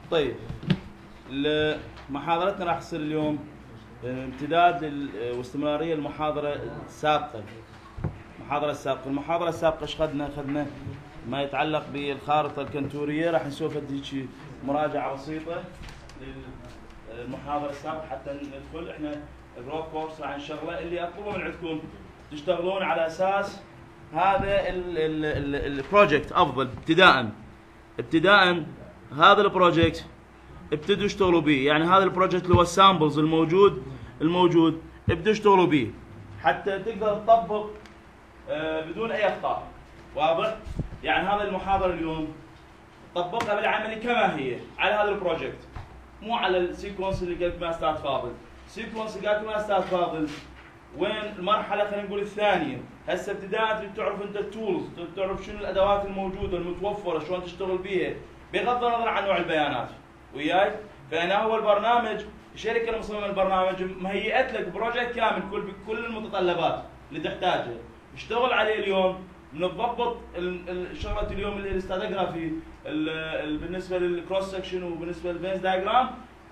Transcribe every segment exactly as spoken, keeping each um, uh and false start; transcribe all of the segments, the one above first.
طيب محاضرتنا راح تصير اليوم امتداد واستمراريه المحاضره السابقه. المحاضره السابقه المحاضره السابقه ايش اخذنا؟ اخذنا ما يتعلق بالخارطه الكنتوريه. راح نسوي هيك مراجعه بسيطه للمحاضره السابقه حتى ندخل احنا الروب كورس. راح نشغله اللي اطلبه من عندكم تشتغلون على اساس هذا البروجكت افضل. ابتداء ابتداء هذا البروجكت ابتدوا اشتغلوا به، يعني هذا البروجكت اللي هو السامبلز الموجود الموجود ابتدوا اشتغلوا به حتى تقدر تطبق آه بدون اي اخطاء. واضح؟ يعني هذا المحاضره اليوم طبقها بالعملي كما هي على هذا البروجكت، مو على السيكونس اللي قال لكم استاذ فاضل. السيكونس اللي قال لكم استاذ فاضل وين المرحله خلينا نقول الثانيه. هسه ابتداء تعرف انت التولز، تعرف شنو الادوات الموجوده المتوفره شلون تشتغل بيها بغض النظر عن نوع البيانات. وياي؟ فهنا هو البرنامج، الشركه المصممه البرنامج مهيئت لك بروجكت كامل كل بكل المتطلبات اللي تحتاجها. اشتغل عليه اليوم بنضبط شغله اليوم اللي هي الاستاتيجرافي بالنسبه للكروس سكشن وبالنسبه للفينز دايجرام.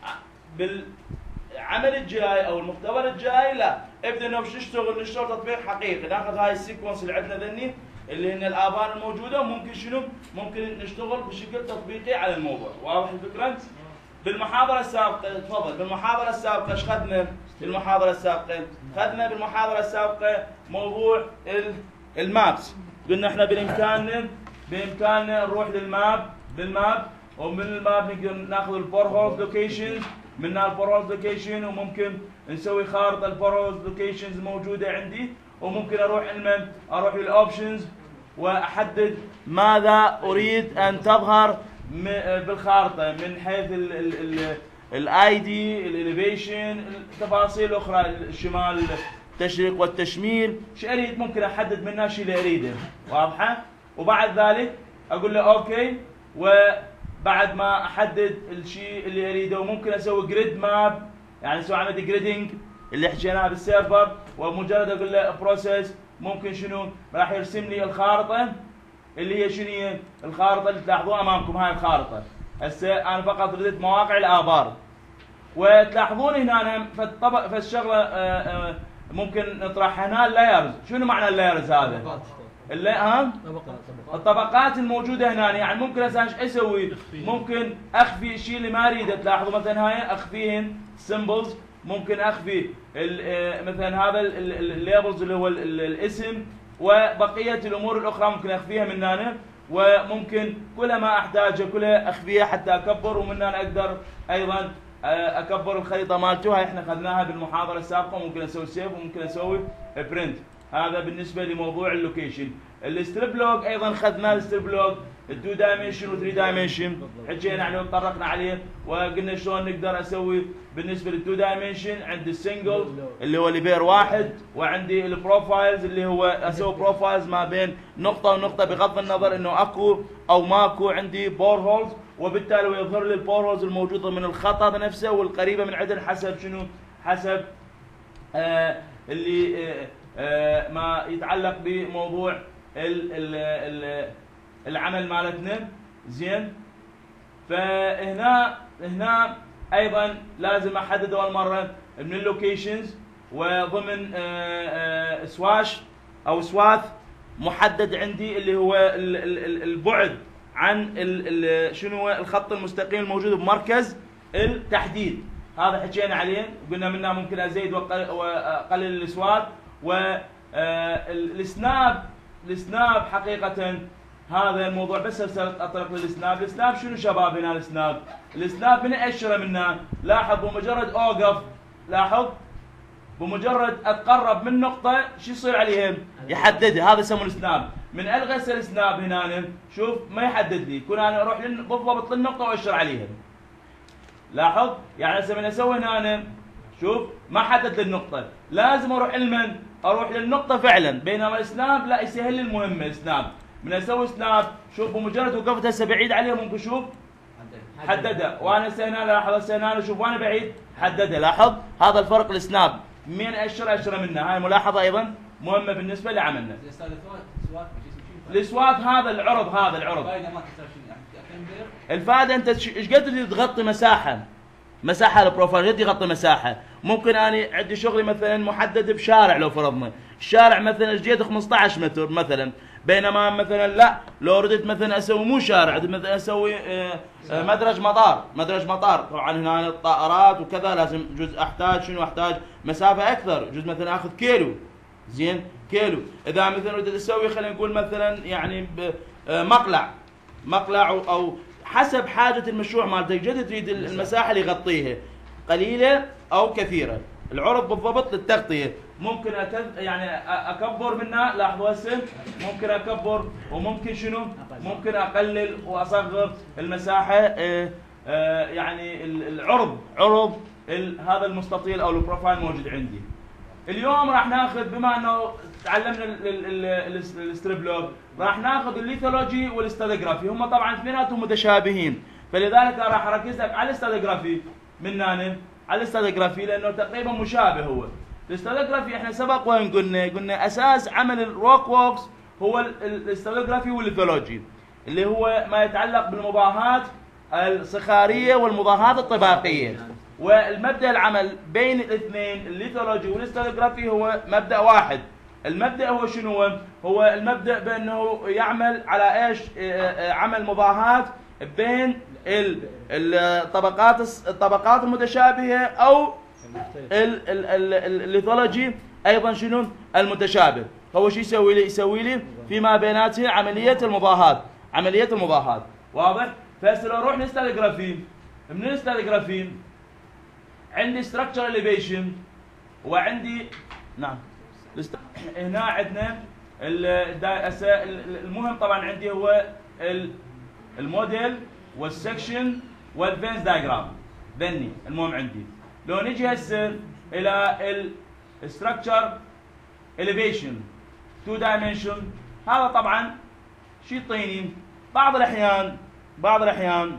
بالعمل الجاي او المختبر الجاي لا ابدا انه نشتغل نشتغل تطبيق حقيقي، ناخذ هاي السيكونس اللي عندنا ذني اللي هن الابار الموجوده وممكن شنو؟ ممكن نشتغل بشكل تطبيقي على الموضوع. واضح الفكره؟ بالمحاضره السابقه تفضل بالمحاضره السابقه ايش اخذنا؟ بالمحاضره السابقه اخذنا بالمحاضره السابقه موضوع المابس. قلنا احنا بامكاننا بامكاننا نروح للماب بالماب ومن الماب نقدر ناخذ البور هولز لوكيشنز، من البور هولز لوكيشن وممكن نسوي خارطه البور هولز لوكيشنز الموجوده عندي، وممكن اروح المن اروح للاوبشنز واحدد ماذا اريد ان تظهر بالخارطه من حيث الاي دي الاليفيشن التفاصيل الاخرى الشمال التشريق والتشميل. شو اريد ممكن احدد منها الشيء اللي اريده. واضحه؟ وبعد ذلك اقول له اوكي، وبعد ما احدد الشيء اللي اريده وممكن اسوي جريد ماب، يعني اسوي عمليه جريدنج اللي حكيناها بالسيرفر، ومجرد اقول له بروسيس ممكن شنو راح يرسم لي الخارطه اللي هي شنو هي الخارطه اللي تلاحظوها امامكم. هاي الخارطه هسه انا فقط ردت مواقع الابار، وتلاحظون هنا فالطبق فالشغله ممكن نطرحها هنا اللايرز. شنو معنى اللايرز هذا؟ اللي ها الطبقات الموجوده هنا. يعني ممكن هسه ايش اسوي؟ ممكن اخفي الشيء اللي ما اريده. تلاحظوا مثلا هاي اخفيهن سيمبلز، ممكن اخفي مثلا هذا الليبلز اللي هو الاسم، وبقيه الامور الاخرى ممكن اخفيها من هنا، وممكن كل ما احتاجه كلها اخفيها حتى اكبر، ومن هنا اقدر ايضا اكبر الخريطه مالته. هاي احنا اخذناها بالمحاضره السابقه. ممكن اسوي سيف وممكن اسوي برنت. هذا بالنسبه لموضوع اللوكيشن. الستريب لوج ايضا اخذنا الستريب لوج التو دايمنشن وثري دايمنشن، حكينا عليه وتطرقنا عليه وقلنا شلون نقدر اسوي بالنسبه للتو دايمنشن. عندي السنجل اللي هو لبير واحد، وعندي البروفايلز اللي هو اسوي بروفايلز ما بين نقطه ونقطه بغض النظر انه اكو او ماكو. عندي بور هولز، وبالتالي يظهر لي البور هولز الموجوده من الخط نفسه والقريبه من عدن حسب شنو؟ حسب آه اللي آه آه ما يتعلق بموضوع ال ال ال العمل مالتنا. زين؟ فهنا هنا ايضا لازم احدد اول مره من اللوكيشنز وضمن آآ آآ سواش او سواث محدد عندي اللي هو البعد عن شنو هو الخط المستقيم الموجود بمركز التحديد. هذا حكينا عليه وقلنا منها ممكن ازيد واقلل السواث. والسناب السناب حقيقه هذا الموضوع بس اطرق للسناب. السناب شنو شباب هنا السناب؟ السناب من اشره منها. لاحظ بمجرد اوقف، لاحظ بمجرد اتقرب من نقطه شو يصير عليها؟ يحددها. هذا يسمونه السناب. من الغى السناب هنا شوف ما يحدد لي، يكون انا اروح بالضبط للنقطه واشر عليها. لاحظ؟ يعني هسه من اسوي هنا شوف ما حدد للنقطه، لازم اروح لمن؟ اروح للنقطه فعلا. بينما السناب لا يسهل لي المهمه. السناب من اسوي سناب شوف بمجرد وقفت هسه بعيد عليه ممكن شوف حددها، وانا هسه هنا لاحظ هسه هنا شوف وانا بعيد حددها. لاحظ هذا الفرق السناب من اشر اشر منها. هاي ملاحظه ايضا مهمه بالنسبه لعملنا. السواث هذا العرض هذا العرض الفائده انت ايش قد تريد تغطي مساحه مساحه البروفايل قد يغطي مساحه. ممكن انا عندي شغلي مثلا محدد بشارع، لو فرضنا الشارع مثلا جيت خمسة عشر متر مثلا، بينما مثلا لا لو ردت مثلا اسوي مو شارع، مثلا اسوي مدرج مطار، مدرج مطار طبعا هنا الطائرات وكذا لازم جزء احتاج شنو احتاج مسافه اكثر، جزء مثلا اخذ كيلو، زين كيلو. اذا مثلا ردت اسوي خلينا نقول مثلا يعني مقلع مقلع او حسب حاجه المشروع مالتك، جد تريد المساحه اللي يغطيها قليله او كثيره، العرض بالضبط للتغطيه. ممكن أكد يعني اكبر منها، لاحظوا هسه ممكن اكبر وممكن شنو؟ ممكن اقلل واصغر المساحه. اه اه يعني العرض عرض هذا المستطيل او البروفايل موجود عندي. اليوم راح ناخذ بما انه تعلمنا الستريب لوج، راح ناخذ الليثولوجي والستاديوغرافي، هم طبعا اثنيناتهم متشابهين، فلذلك راح اركز لك على الستاديوغرافي من هنا، على الستاديوغرافي لانه تقريبا مشابه. هو الستاديوغرافي احنا سبق وين قلنا قلنا اساس عمل الروك ووكس هو الستاديوغرافي والليثولوجي، اللي هو ما يتعلق بالمضاهات الصخاريه والمضاهات الطباقيه. والمبدا العمل بين الاثنين الليثولوجي والستاديوغرافي هو مبدا واحد. المبدا هو شنو؟ هو المبدا بانه يعمل على ايش؟ عمل مضاهات بين الطبقات الطبقات المتشابهه او الليثولوجي ايضا شنو؟ المتشابه. هو شو يسوي لي؟ يسوي لي فيما بيناتها عمليه المضاهات، عمليه المضاهات، واضح؟ فهسه لو نروح للستاديوغرافي، من الستاديوغرافي عندي structural elevation وعندي نعم هنا عندنا المهم طبعا عندي هو الموديل والسكشن والفينز دايجرام ذني المهم عندي. لو نجي هسه الى الستراكشر elevation تو dimension، هذا طبعا شو يعطيني؟ بعض الاحيان بعض الاحيان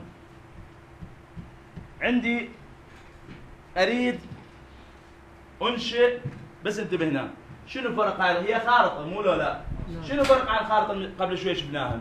عندي اريد انشئ، بس انتبه هنا شنو الفرق؟ هاي هي خارطه مو لو لا؟ شنو الفرق عن الخارطه اللي قبل شوي شفناها؟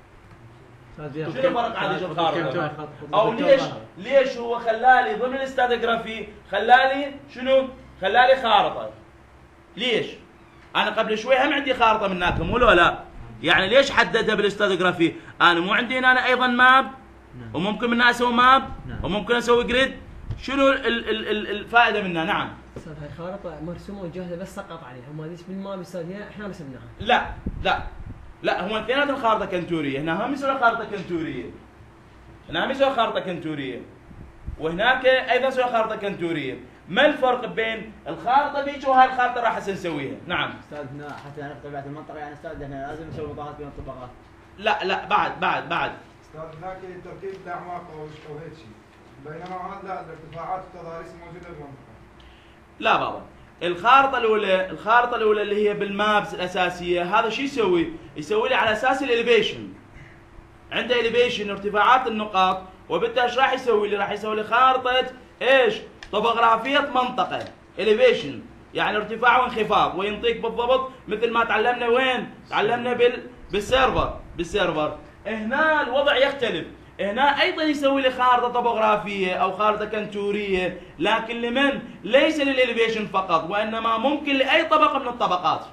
شنو الفرق عن الخارطه؟ او ليش ليش هو خلالي ضمن الاستاديوغرافي خلالي شنو؟ خلالي خارطه. ليش؟ انا قبل شوي هم عندي خارطه من هناك مو لو لا؟ يعني ليش حددها بالاستاديوغرافي؟ انا مو عندي هنا أنا ايضا ماب، وممكن منها اسوي ماب، وممكن اسوي جريد. شنو ال ال ال الفائده منها؟ نعم استاذ هاي خارطه مرسومه وجاهزه بس سقط عليها، ما ليش بالماب استاذ احنا رسمناها. لا لا لا هو اثنينات الخارطه كنتوريه، هنا هم يسوي خارطه كنتوريه، هنا هم يسوي خارطه كنتوريه، وهناك ايضا يسوي خارطه كنتوريه. ما الفرق بين الخارطه ذيك وهاي الخارطه راح هسه نسويها؟ نعم استاذ هنا حتى نعرف طبيعه المنطقه، يعني استاذ هنا لازم نسوي مضاهات بين الطبقات. لا لا بعد بعد بعد استاذ هناك التركيب الاعماق او او هيك شيء، بينما هذا الارتفاعات والتضاريس موجوده بالمنطقه. لا بابا، الخارطه الاولى الخارطه الاولى اللي هي بالمابس الاساسيه، هذا شو يسوي؟ يسوي لي على اساس الاليفيشن، عنده اليفيشن ارتفاعات النقاط، وبالتالي ايش راح يسوي لي؟ راح يسوي لي خارطه ايش؟ طبوغرافيه منطقه، اليفيشن يعني ارتفاع وانخفاض، وينطيك بالضبط مثل ما تعلمنا وين؟ تعلمنا بال بالسيرفر، بالسيرفر. هنا الوضع يختلف، هنا ايضا يسوي لي خارطه طبوغرافيه او خارطه كنتوريه، لكن لمن؟ ليس للاليفيشن فقط، وانما ممكن لاي طبقه من الطبقات.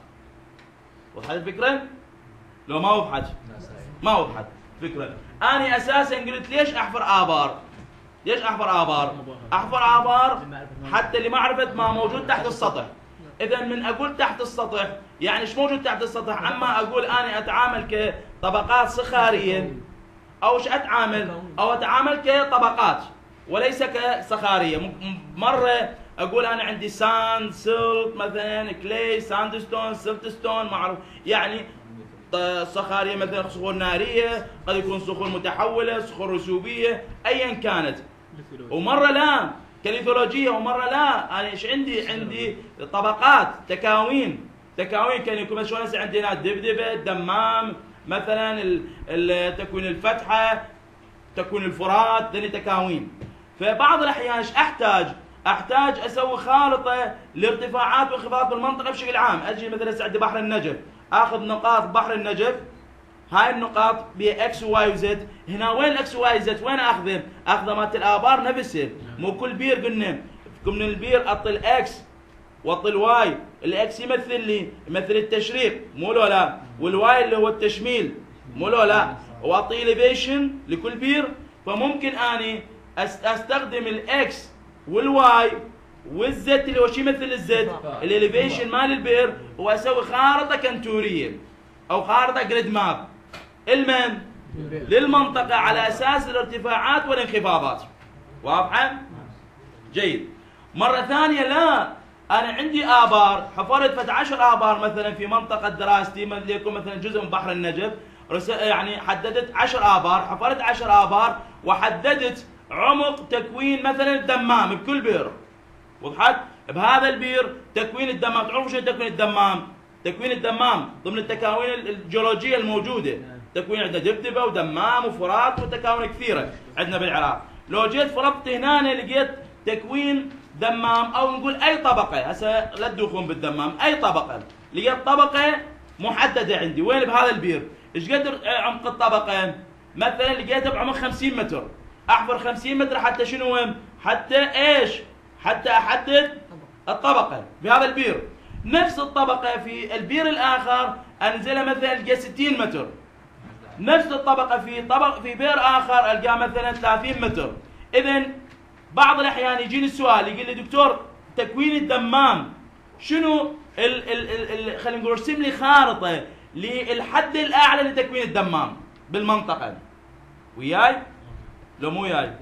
وضحت الفكره؟ لو ما وضحت؟ ما وضحت فكره. انا اساسا قلت ليش احفر ابار؟ ليش احفر ابار؟ احفر ابار حتى لمعرفه ما موجود تحت السطح. اذا من اقول تحت السطح يعني ايش موجود تحت السطح؟ اما اقول انا اتعامل كطبقات صخاريه او ايش اتعامل؟ او اتعامل كطبقات وليس كصخاريه. مره اقول انا عندي ساند، سلت مثلا، كلي، ساندستون، سلتستون، معروف يعني صخاريه مثلا صخور ناريه، قد يكون صخور متحوله، صخور رسوبيه، ايا كانت. ومره لا كليثولوجيه، ومره لا انا ايش عندي؟ عندي طبقات، تكاوين، تكاوين كان يكون شلون هسه عندي هنا دبدبه، دمام مثلا، تكوين الفتحه، تكوين الفرات، ذني تكاوين. فبعض الاحيان ايش احتاج؟ احتاج اسوي خارطه لارتفاعات وانخفاضات بالمنطقه بشكل عام. اجي مثلا هسه عندي بحر النجف، اخذ نقاط بحر النجف هاي النقاط باكس وواي وزد. هنا وين الاكس وواي زد؟ وين اخذه؟ اخذه مالت الابار نفسه. مو كل بير قلنا من البير اطل اكس واطل واي. الاكس يمثل لي يمثل التشريق مو لو لا، والواي اللي هو التشميل مو لو لا، واعطي اليفيشن لكل بير. فممكن اني استخدم الاكس والواي والزد اللي هو شو يمثل الزد؟ الاليفيشن مال البئر، واسوي خارطه كنتوريه او خارطه جريد ماب المن للمنطقه على اساس الارتفاعات والانخفاضات. واضحه؟ جيد. مره ثانيه لا، انا عندي ابار، حفرت فت عشر ابار مثلا في منطقه دراستي ليكن مثلا جزء من بحر النجف، يعني حددت عشر ابار، حفرت عشر ابار وحددت عمق تكوين مثلا الدمام بكل بئر. وضحت؟ بهذا البير تكوين الدمام، تعرفوا شو تكوين الدمام؟ تكوين الدمام ضمن التكاوين الجيولوجيه الموجوده، تكوين عندنا دبدبه ودمام وفرات وتكاوين كثيره عندنا بالعراق. لو جيت فرضت هنا لقيت تكوين دمام او نقول اي طبقه، هسه لا تدوخون بالدمام، اي طبقه، لقيت طبقه محدده عندي، وين بهذا البير؟ ايش قدر عمق الطبقه؟ مثلا لقيتها بعمق خمسين متر، احفر خمسين متر حتى شنو؟ حتى ايش؟ حتى احدد الطبقه بهذا البير. نفس الطبقه في البير الاخر انزلها مثلا القى ستين متر. نفس الطبقه في طبق في بير اخر القاه مثلا ثلاثين متر. اذا بعض الاحيان يجيني السؤال يقول لي دكتور تكوين الدمام شنو ال ال ال خلينا نقول ارسم لي خارطه للحد الاعلى لتكوين الدمام بالمنطقه. وياي؟ لو مو وياي؟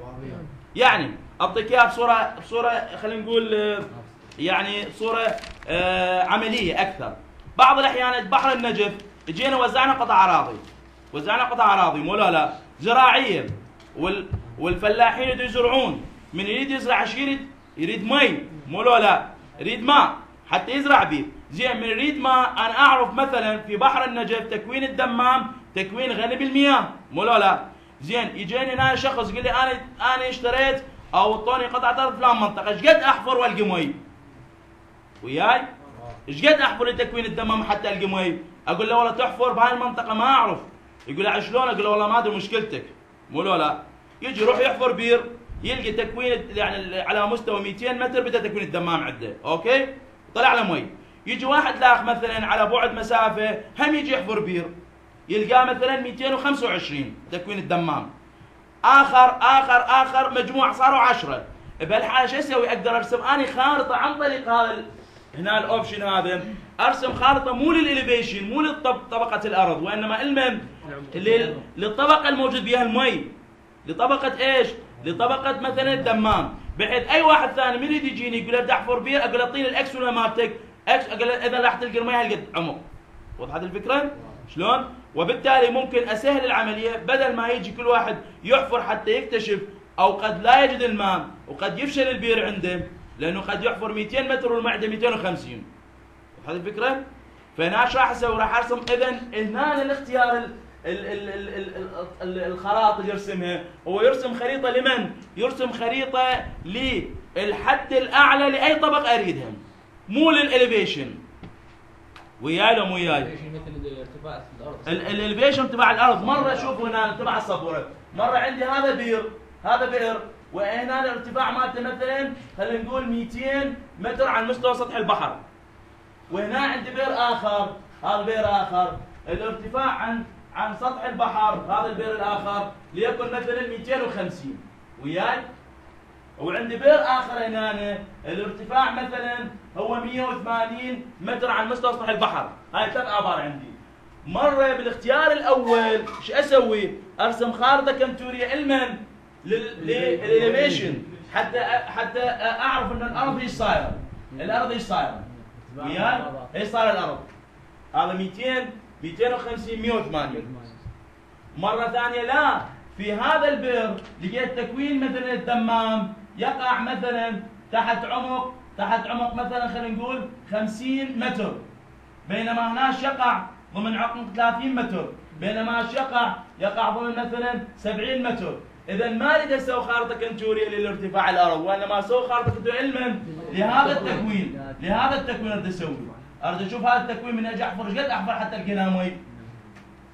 يعني اعطيك اياها بصوره بصوره خلينا نقول يعني صوره آه عمليه اكثر. بعض الاحيان بحر النجف جينا وزعنا قطع اراضي، وزعنا قطع اراضي مو لا لا زراعيه، وال والفلاحين يريدوا يزرعون، من يريد يزرع شو يريد؟ يريد مي مو لا لا، يريد ماء حتى يزرع به. زين من يريد ماء، انا اعرف مثلا في بحر النجف تكوين الدمام تكوين غني بالمياه مو لا لا. زين يجيني هنا شخص يقول لي انا انا اشتريت او اعطوني قطعه ارض فلان منطقه، ايش قد احفر والقي مي؟ وياي؟ ايش قد احفر لتكوين الدمام حتى القي مي؟ اقول له والله تحفر بهاي المنطقه ما اعرف. يقول لي شلون؟ اقول له والله ما ادري مشكلتك مو لا. يجي يروح يحفر بير يلقى تكوين يعني على مستوى مئتين متر بدا تكوين الدمام عنده، اوكي؟ طلع له مي. يجي واحد لاخ مثلا على بعد مسافه هم يجي يحفر بير يلقاه مثلا مئتين وخمسة وعشرين تكوين الدمام. اخر اخر اخر مجموع صاروا عشرة. بهالحاله شو اسوي؟ اقدر ارسم اني خارطه عن طريق هذا هنا الاوبشن هذا، ارسم خارطه مو للاليفيشن مو لطبقه الارض، وانما المن للطبقه الموجود بها المي، لطبقه ايش؟ لطبقه مثلا الدمام، بحيث اي واحد ثاني من يريد يجيني يقول له بدي احفر بير، اقول له اعطيني الاكس ولا مالتك؟ اكس، اقول له اذا راح تلقى المي هالقد عمق. وضحت الفكره؟ شلون؟ وبالتالي ممكن اسهل العمليه بدل ما يجي كل واحد يحفر حتى يكتشف، او قد لا يجد الماء وقد يفشل البير عنده لانه قد يحفر مئتين متر والماء عنده مئتين وخمسين. وضحت الفكره؟ فهنا ايش راح اسوي؟ راح ارسم اذا هنا الاختيار ال ال ال ال ال ال الخرائط اللي يرسمها، هو يرسم خريطه لمن؟ يرسم خريطه للحد الاعلى لاي طبقه اريدها، مو للاليفيشن. وياي لو مو وياي؟ مثل ارتفاع الارض. الاليفيشن تبع الارض، مره شوفوا هنا تبع السبوره، مره عندي هذا بير، هذا بئر، وهنا الارتفاع مالته مثلا خلينا نقول مئتين متر عن مستوى سطح البحر. وهنا عندي بئر اخر، هذا بئر اخر، الارتفاع عن عن سطح البحر، هذا البئر الاخر ليكن مثلا مئتين وخمسين. وياي؟ وعندي بئر اخر هنا الارتفاع مثلا هو مئة وثمانين متر عن مستوى سطح البحر، هاي ثلاث ابار عندي. مره بالاختيار الاول شو اسوي؟ ارسم خارطه كنتوريه المن للاليفيشن حتى حتى اعرف ان الارض ايش صايره، الارض ايش صايره. وياي؟ ايش صار الارض؟ هذا مئتين مئتين وخمسين مئة وثمانين. مره ثانيه لا، في هذا البئر لقيت تكوين مثلا الدمام يقع مثلا تحت عمق تحت عمق مثلا خلينا نقول خمسين متر، بينما هناك يقع ضمن عمق ثلاثين متر، بينما يقع يقع ضمن مثلا سبعين متر. اذا ما اريد اسوي خارطه كنتوريه للارتفاع الارض، وانما اسوي خارطه كنتوريه علما لهذا التكوين، لهذا التكوين اريد اسوي، اريد اشوف هذا التكوين من اجي احفر ايش قد احفر حتى القى مي.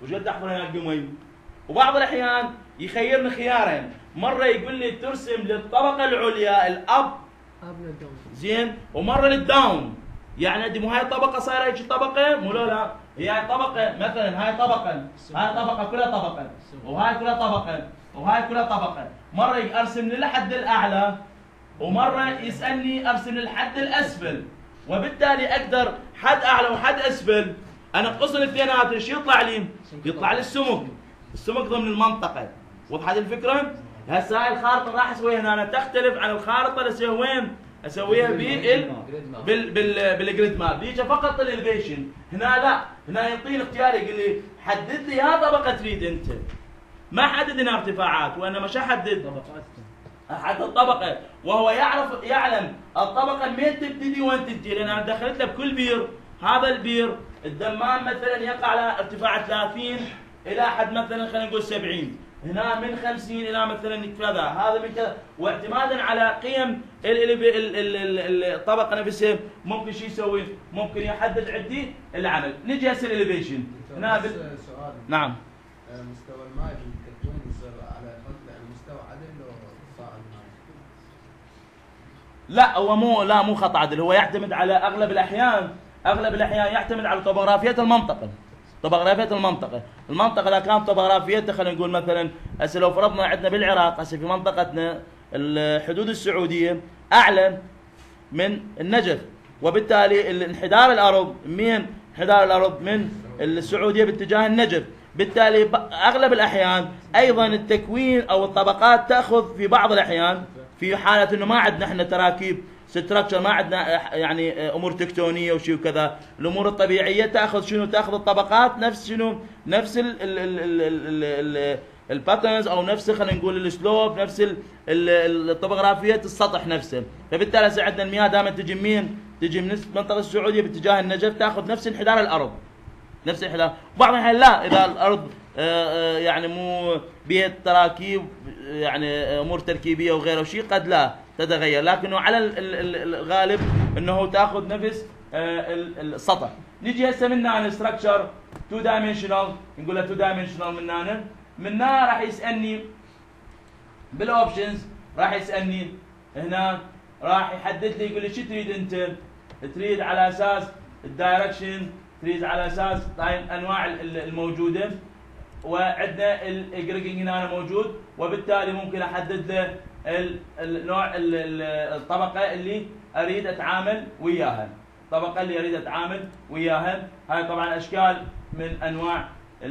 وش قد احفر هناك بمي. وبعض الاحيان يخيرني خيارين، مره يقول لي ترسم للطبقه العليا الاب زين، ومره للداون. يعني دي مو هاي الطبقه صايره هيك طبقه، مو لا هي هاي طبقه مثلا، هاي طبقه، هاي طبقه كلها طبقه، وهاي كلها طبقه، وهاي كلها طبقه. مره ارسم للحد الاعلى، ومره يسالني ارسم للحد الاسفل، وبالتالي اقدر حد اعلى وحد اسفل انقص الاثنينات. شو يطلع لي؟ يطلع لي السمك، السمك ضمن المنطقه. وضحت الفكره؟ هسه هاي الخارطه راح اسويها هنا أنا تختلف عن الخارطه اللي اسويها وين؟ اسويها بال بال بال بالجريد ماب. ديجا فقط الاليفيشن، هنا لا، هنا يعطيني اختيار يقول لي حدد لي يا طبقه تريد انت. ما حدد هنا ارتفاعات، وانا مش احدد احدد الطبقه، وهو يعرف يعلم الطبقه مين تبتدي وين تنتهي، لان انا دخلت له بكل بير. هذا البير الدمام مثلا يقع على ارتفاع ثلاثين الى حد مثلا خلينا نقول سبعين، هنا من خمسين الى مثلا كذا، هذا من كذا، واعتمادا على قيم الطبقه نفسها ممكن شو يسوي؟ ممكن يحدد عندي العمل. نجي هسه الاليفيشن هنا بال... سؤال. نعم. مستوى الماء بالتكوين يصير على يعني مستوى عدل لو صاعد الماء؟ لا هو مو لا مو خط عدل، هو يعتمد على اغلب الاحيان، اغلب الاحيان يعتمد على طبوغرافيه المنطقه. طبوغرافيه المنطقه، المنطقه اذا كانت طبوغرافيتها خلينا نقول مثلا هسه لو فرضنا عندنا بالعراق هسه في منطقتنا الحدود السعوديه اعلى من النجف، وبالتالي انحدار الارض من انحدار الارض من السعوديه باتجاه النجف، بالتالي اغلب الاحيان ايضا التكوين او الطبقات تاخذ في بعض الاحيان في حاله انه ما عندنا احنا تراكيب ستراكشر، ما عندنا يعني امور تكتونيه وشيء وكذا، الامور الطبيعيه تاخذ شنو؟ تاخذ الطبقات نفس شنو؟ نفس الباترنز او نفس خلينا نقول السلوب، نفس الطبوغرافيه السطح نفسه. فبالتالي هسه عندنا المياه دائما تجي منين؟ تجي من المنطقه السعوديه باتجاه النجف، تاخذ نفس انحدار الارض، نفس الانحدار. وبعض الاحيان لا، اذا الارض يعني مو بها تراكيب يعني امور تركيبيه وغيره وشيء قد لا تتغير، لكنه على الغالب انه تاخذ نفس السطح. نجي هسه من هنا الستراكشر تو دايمنشنال، نقول له تو دايمنشنال من هنا، من هنا راح يسالني بالاوبشنز، راح يسالني هنا راح يحدد لي يقول لي شو تريد انت؟ تريد على اساس الدايركشن، تريد على اساس انواع الموجوده، وعندنا الجريجنج هنا موجود، وبالتالي ممكن احدد له النوع الطبقه اللي اريد اتعامل وياها، الطبقه اللي اريد اتعامل وياها. هاي طبعا اشكال من انواع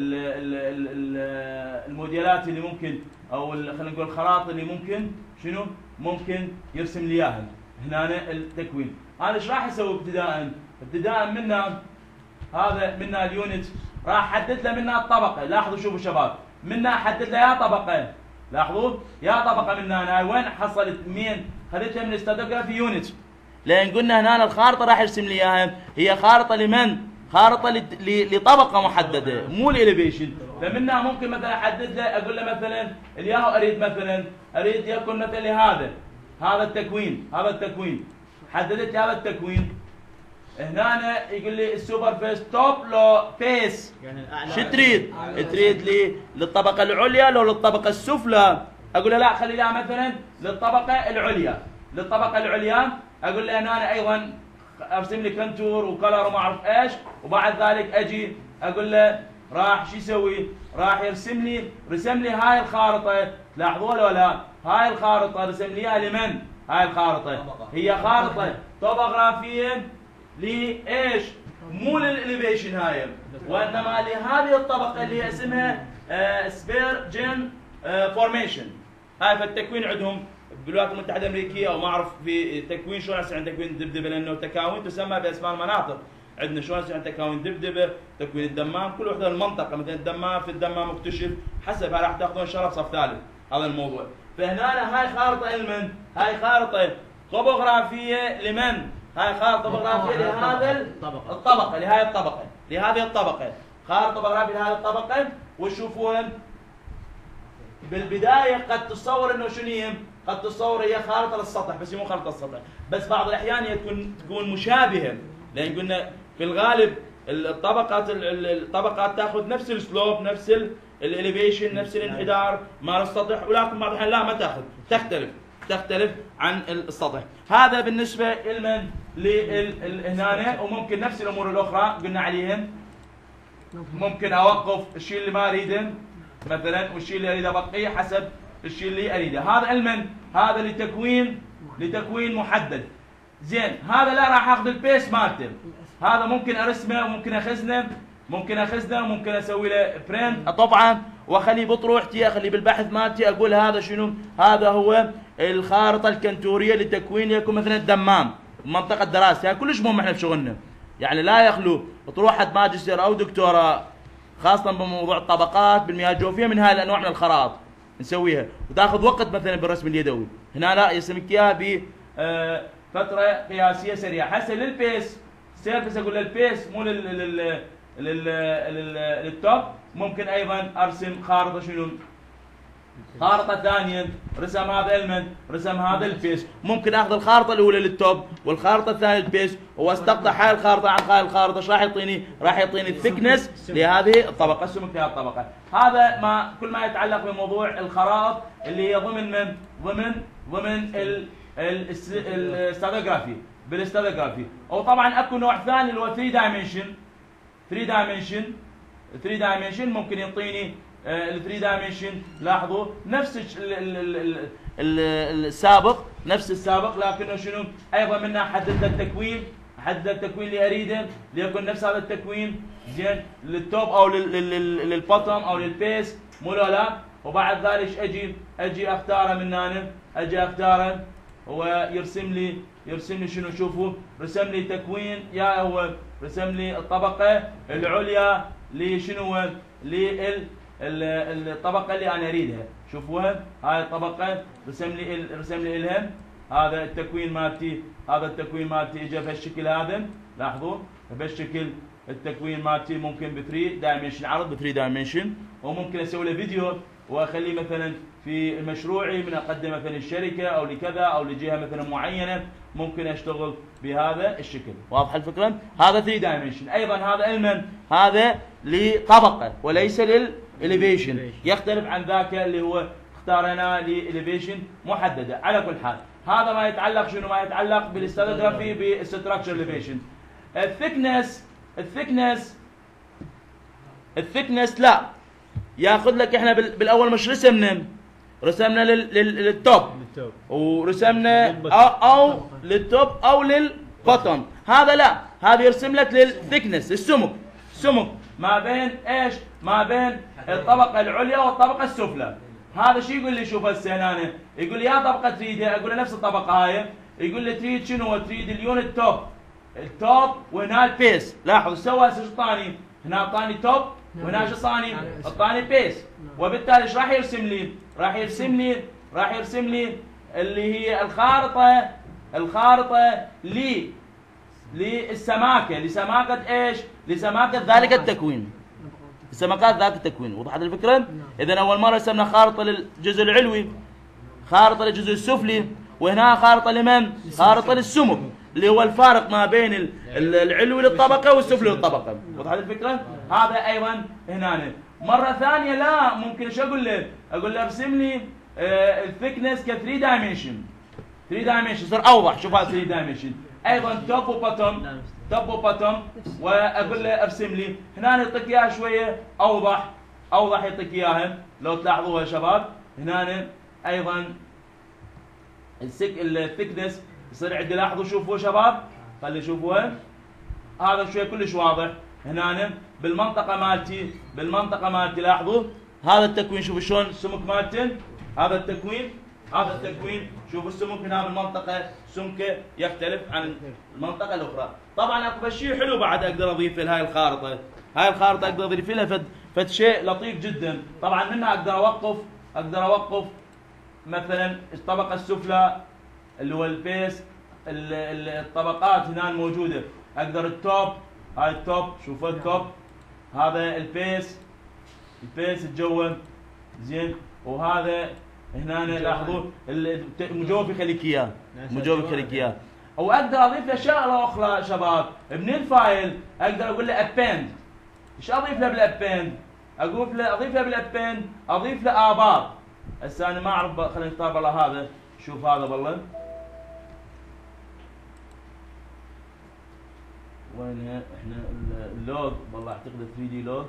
الموديلات اللي ممكن او خلينا نقول الخرائط اللي ممكن شنو؟ ممكن يرسم لي اياها. هنا التكوين، انا ايش راح اسوي ابتداء؟ ابتداء منا هذا منا اليونت راح احدد له منها الطبقه. لاحظوا شوفوا شباب، منها احدد له يا طبقه، لاحظوا يا طبقه من هنا. هاي وين حصلت؟ مين خذيتها؟ من الاستاتوغرافي يونت، لان قلنا هنا الخارطه راح يرسم لي اياها هي خارطه لمن؟ خارطه لطبقه محدده، مو الاليفيشن. فمنها ممكن مثلا احدد له، اقول له مثلا الياهو اريد مثلا اريد يكون مثلا هذا هذا التكوين، هذا التكوين، حددت هذا التكوين. هنا يقول لي السوبر فيس توب لو فيس، يعني شو تريد؟ تريد لي للطبقه العليا لو للطبقه السفلى؟ اقول له لا خلي لها مثلا للطبقه العليا، للطبقه العليا. اقول له هنا ايضا ارسم لي كنتور وكلر وما اعرف ايش، وبعد ذلك اجي اقول له راح شو يسوي؟ راح يرسم لي، رسم لي هاي الخارطه، تلاحظوا ولا لا؟ هاي الخارطه رسم لي اياها لمن؟ هاي الخارطه هي خارطه توبوغرافيه لايش؟ مو للاليفيشن هاي، وانما لهذه الطبقه اللي اسمها سبيرجن فورميشن. هاي فالتكوين عندهم بالولايات المتحده الامريكيه، او ما اعرف في تكوين شلون يصير عند تكوين دبدبه، لانه تكاوين تسمى باسماء المناطق. عندنا شلون يصير عند تكاوين دبدبه، تكوين الدمام، كل وحده المنطقه، مثلا الدمام في الدمام مكتشف، حسب راح تاخذون ان شاء الله بصف ثالث هذا الموضوع. فهنا هاي خارطه لمن؟ هاي خارطه طبوغرافيه لمن؟ هاي خارطه طبوغرافيه لهذا الطبقه، لهذه الطبقه، لهذه الطبقه، خارطه طبوغرافيه لهذه الطبقه. وتشوفون بالبدايه قد تصور انه شنو هي؟ قد تصور هي خارطه للسطح، بس هي مو خارطه للسطح، بس بعض الاحيان هي تكون تكون مشابهه، لان قلنا في الغالب الطبقات الطبقات تاخذ نفس السلوب، نفس الاليفيشن، نفس الانحدار مال السطح، ولكن بعض الاحيان لا ما تاخذ، تختلف تختلف عن السطح. هذا بالنسبه لمن هنا. وممكن نفس الامور الاخرى قلنا عليهم، ممكن اوقف الشيء اللي ما اريده مثلا والشيء اللي اريده ابقيه حسب الشيء اللي اريده. هذا علما هذا لتكوين لتكوين محدد. زين هذا لا راح اخذ البيس مالته، هذا ممكن ارسمه وممكن اخزنه ممكن اخزنه وممكن اسوي له برنت طبعا واخليه بطروحتي، اخليه بالبحث مالتي، اقول هذا شنو؟ هذا هو الخارطه الكنتوريه لتكوين يكون مثلا الدمام بمنطقه دراسه. كلش مهم احنا بشغلنا، يعني لا يخلو اطروحه ماجستير او دكتوراه خاصه بموضوع الطبقات بالمياه الجوفيه من هاي الانواع من الخرائط نسويها، وتاخذ وقت مثلا بالرسم اليدوي. هنا لا يسمك اياها بفتره قياسيه سريعه. هسه للبيس سيرفس اقول للبيس مو لل لل لل للتوب، ممكن ايضا ارسم خارطه شنو؟ خارطه ثانيه، رسم هذا المن، رسم هذا البيس. ممكن اخذ الخارطه الاولى للتوب والخارطه الثانيه للبيس واستقطع هاي الخارطه عن هاي الخارطه. ايش راح يعطيني؟ راح يعطيني الثكنس لهذه الطبقه، السمك لهذه الطبقه. هذا ما كل ما يتعلق بموضوع الخرائط اللي هي ضمن من؟ ضمن ضمن الاستادوغرافي بالاستادوغرافي. وطبعا اكو نوع ثاني اللي هو ثري دايمنشن. ثري دايمنشن ثري دايمنشن ممكن يعطيني ال ثري دايمنشن. لاحظوا نفس السابق نفس السابق، لكنه شنو؟ ايضا منها حدد التكوين، حدد التكوين اللي اريده ليكون نفس هذا التكوين. زين للتوب او للبوتوم او للبيس مو لا. وبعد ذلك اجي اجي اختاره من هنا، اجي اختاره هو يرسم لي يرسم لي شنو؟ شوفوا رسم لي تكوين، يا هو رسم لي الطبقه العليا لشنو؟ لل الطبقه اللي انا اريدها. شوفوها هاي الطبقه رسم لي رسم لي الهم. هذا التكوين مالتي، هذا التكوين مالتي اجى بهالشكل هذا. لاحظوا بهالشكل التكوين مالتي ممكن ب ثري دايمنشن، عرض ب ثري دايمنشن. وممكن اسوي له فيديو واخليه مثلا في مشروعي من اقدم مثلا الشركه او لكذا او لجهه مثلا معينه، ممكن اشتغل بهذا الشكل. واضحه الفكره؟ هذا ثري دايمنشن. ايضا هذا علما هذا لطبقه وليس للاليفيشن، يختلف عن ذاك اللي هو اختارنا لاليفيشن محدده. على كل حال هذا ما يتعلق شنو؟ ما يتعلق بالاستادوغرافي بالستراكشر اليفيشن. الثكنس الثكنس الثكنس لا ياخذ لك. احنا بالاول مش رسمنا رسمنا للتوب ورسمنا او, أو للتوب او للبوتوم. هذا لا، هذا يرسم لك للثكنس، السمك سمك ما بين ايش؟ ما بين الطبقه العليا والطبقه السفلى. هذا شو يقول لي؟ شوف هسه هنا يقول لي يا طبقه تريدها، اقول له نفس الطبقه هاي. يقول لي تريد شنو؟ تريد اليونت توب التوب وهنا البيس. لاحظوا سوى هسه شو اعطاني؟ هنا اعطاني توب وهنا شو اعطاني؟ اعطاني بيس. وبالتالي ايش راح يرسم لي؟ راح يرسم لي راح يرسم لي اللي هي الخارطه الخارطه ل للسماكه، لسماكه ايش؟ لسماكه ذلك التكوين، السمكات ذاك التكوين. وضحت الفكره؟ اذا اول مره رسمنا خارطه للجزء العلوي، خارطه للجزء السفلي، وهنا خارطه لمن؟ خارطه للسمك اللي هو الفارق ما بين العلوي للطبقه والسفلي للطبقه. وضحت الفكره؟ هذا ايضا هنا. مره ثانيه لا، ممكن ايش اقول له؟ اقول له ارسم لي الثكنس ك ثري دايمنشن. ثري دايمنشن يصير اوضح. شوف هذا ثري دايمنشن ايضا توب وبوتوم، توب وبوتوم. واقول له ارسم لي هنا، يعطيك اياها شويه اوضح اوضح يعطيك اياها. لو تلاحظوها يا شباب هنا ايضا السك الثكنس يصير عندي. لاحظوا شوفوا شباب، خلي شوفوها. هذا شويه كلش واضح هنا بالمنطقه مالتي بالمنطقه مالتي. لاحظوا هذا التكوين، شوفوا شلون السمك مالته. هذا التكوين هذا التكوين شوفوا السمك هنا بالمنطقه سمكه يختلف عن المنطقه الاخرى. طبعا اكو شيء حلو بعد اقدر اضيفه لهاي الخارطه. هاي الخارطه اقدر اضيف لها فد فد شيء لطيف جدا. طبعا منها اقدر اوقف اقدر اوقف مثلا الطبقه السفلى اللي هو البيس. الطبقات هنا موجوده. اقدر التوب، هاي التوب شوفوا التوب، هذا البيس البيس الجوه زين. وهذا هنا لاحظوا المجوف يخليك اياه، المجوف يخليك اياه. او اقدر اضيف له شغله اخرى شباب من الفايل، اقدر اقول له ابند. ايش اضيف له بالابند؟ اضيف له اضيف له بالابند اضيف له ابار. هسه انا ما اعرف، خلينا نختار والله هذا، شوف هذا والله وينها احنا اللوج، والله اعتقد ثري دي لوج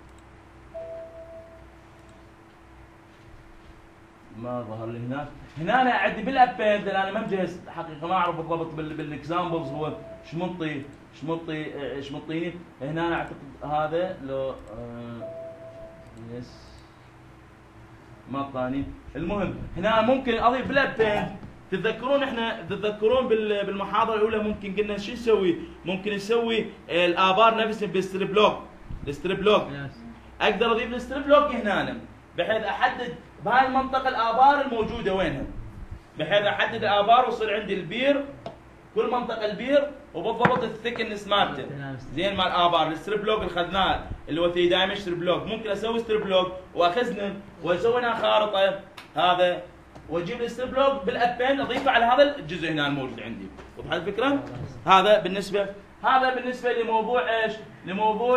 ما ظهر لي هناك. هنا انا عندي بالابند انا ما مجهز حقيقه، ما اعرف بالضبط بالاكزامبلز هو ايش منطي ايش منطي ايش منطيني. هنا انا اعتقد هذا لو آه يس ما اعطاني. المهم هنا ممكن اضيف بالابند. تتذكرون احنا تتذكرون بالمحاضره الاولى ممكن قلنا شو نسوي؟ ممكن نسوي الابار نفسهم بالستريب لوج. الستريب لوج اقدر اضيف الستريب لوج هنا بحيث احدد بهاي المنطقه الابار الموجوده وينها، بحيث احدد الابار ويصير عندي البير، كل منطقه البير وبالضبط الثيكنس مالته زين مال الابار. الستريب لوج اللي اخذناه اللي هو ثري دايمنشن ستريب لوج، ممكن اسوي ستريب لوج واخزنه واسوي هنا خارطه هذا واجيب الستريب لوج بالابين اضيفه على هذا الجزء هنا الموجود عندي. وضحت الفكره؟ هذا بالنسبه هذا بالنسبه لموضوع ايش؟ لموضوع